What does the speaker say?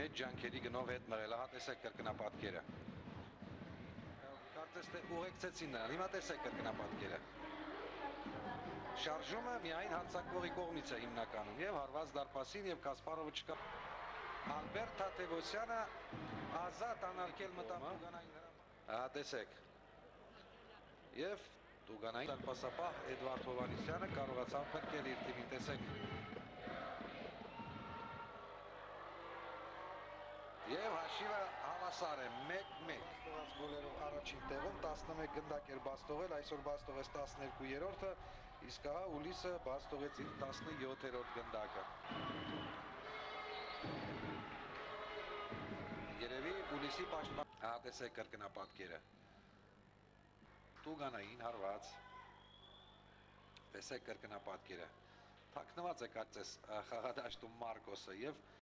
մեծ ջանքերի գնով հետ մղել, հա տեսեք կրկնապատկերը։ Կարծես թե ուղեկցեցին նրան, հիմա տեսեք կրկնապատկերը։ Շարժումը միայն հարձակվողի կողմից է հիմնականում եւ հարված դարպասին եւ Կասպարովը չկա։ Ալբերտ Թադևոսյանը ազատ անարգել մտավ Դուգանային հրաման։ Հա տեսեք։ Եվ Դուգանային դարպասապահ Էդվարդ Հովհաննիսյանը կարողացավ փրկել իր թիմին, տեսեք։ Եվ հաշիվը հավասար է 1-1։ Ստեղած գոլերով առաջին տեղում 11 գնդակ էր բաց թողել, այսօր բաց թողեց 12-րդը, իսկ ահա Ուլիսը բաց թողեց իր 17-րդ գնդակը։ Երևի Ուլիսի պաշտպան, հա տեսեք կրկնապատկերը։ Դուգանային հարված։ Տեսեք կրկնապատկերը։ Թաքնված է կարծես խաղադաշտում Մարկոսը եւ